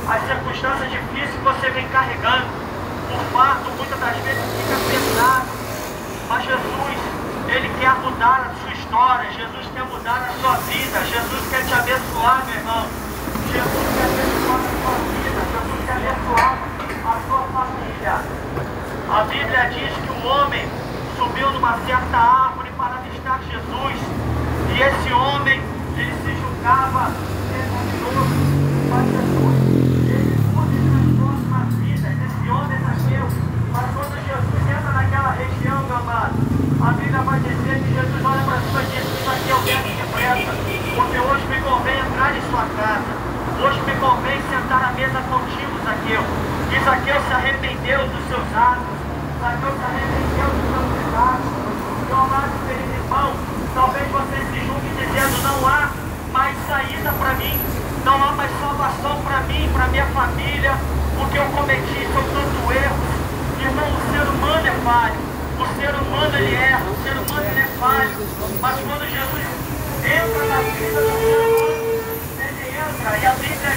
as circunstâncias difíceis que você vem carregando. O fardo muitas das vezes fica pesado, mas Jesus, Ele quer mudar a sua história. Jesus quer mudar a sua vida. Jesus quer te abençoar, meu irmão. Jesus quer abençoar a sua vida. Jesus quer abençoar a sua família. A Bíblia diz que o homem subiu numa certa árvore para avistar Jesus. E esse homem, ele se julgava religioso, mas Jesus, ele muda e transforma a vida. Esse homem nasceu, mas quando Jesus entra naquela região, meu amado, a Bíblia vai dizer que Jesus olha para cima e diz: isso aqui eu quero depressa, porque hoje me convém entrar em sua casa. Hoje me convém sentar à mesa contigo, Zaqueu. E Zaqueu se arrependeu dos seus atos. Zaqueu se arrependeu dos seus pecados. Meu amado querido irmão, talvez você se julgue dizendo: não há mais saída para mim, não há mais salvação para mim, para minha família, porque eu cometi são tantos erros. Irmão, o ser humano é falho, o ser humano ele erra, o ser humano ele é falho, mas quando Jesus entra na vida do ser humano, ele entra, e a Bíblia